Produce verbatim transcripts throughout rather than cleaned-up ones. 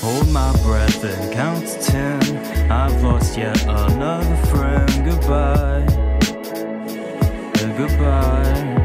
Hold my breath and count to ten. I've lost yet another friend. Goodbye, yeah, goodbye.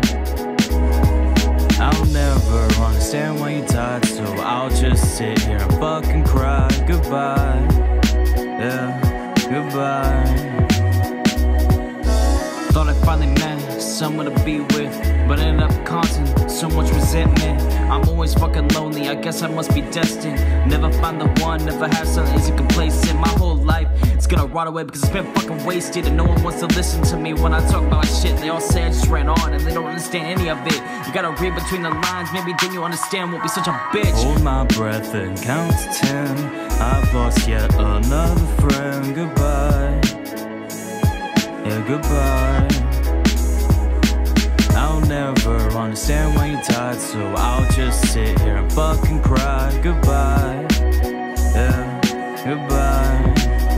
I'll never understand why you died, so I'll just sit here and fucking cry. Goodbye, yeah, goodbye. Thought I finally met someone to be with, but ended up causing so much resentment. I'm always fucking lonely, I guess I must be destined. Never find the one, never have something easy complacent. My whole life, it's gonna rot away because it's been fucking wasted. And no one wants to listen to me when I talk about shit. They all say I just ran on and they don't understand any of it. You gotta read between the lines, maybe then you understand won't be such a bitch. Hold my breath and count to ten. I've lost yet another friend. Goodbye, yeah, goodbye. I'll never understand why you died, so I'll just sit here and fucking cry. Goodbye, yeah, goodbye.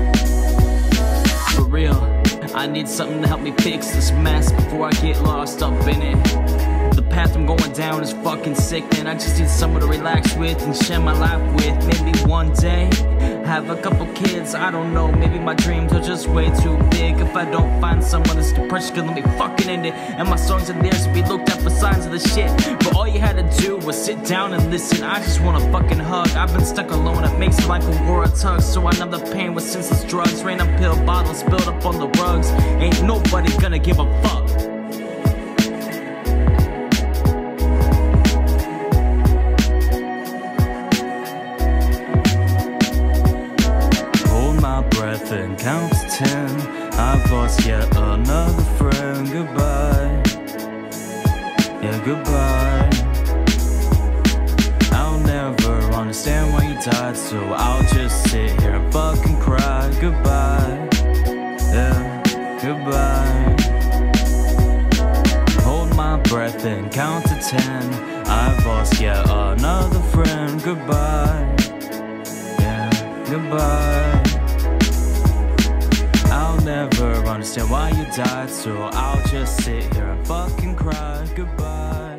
For real, I need something to help me fix this mess before I get lost up in it. The path I'm going down is fucking sickening. I just need someone to relax with and share my life with. Maybe one day, have a couple kids, I don't know. Maybe my dreams are just way too big. If I don't find someone, this depression gonna be fucking end it. And my songs are there to be looked at for signs of the shit. But all you had to do was sit down and listen. I just want a fucking hug. I've been stuck alone, it makes life a war of tugs. So I numb the pain with senseless drugs. Random pill bottles spilled up on the rugs. Ain't nobody gonna give a fuck. Breath and count to ten. I've lost yet another friend. Goodbye, yeah, goodbye. I'll never understand why you died, so I'll just sit here and fucking cry. Goodbye, yeah, goodbye. Hold my breath and count to ten. I've lost yet another friend. Goodbye, yeah, goodbye. I'll never understand why you died, so I'll just sit here and fucking cry. Goodbye.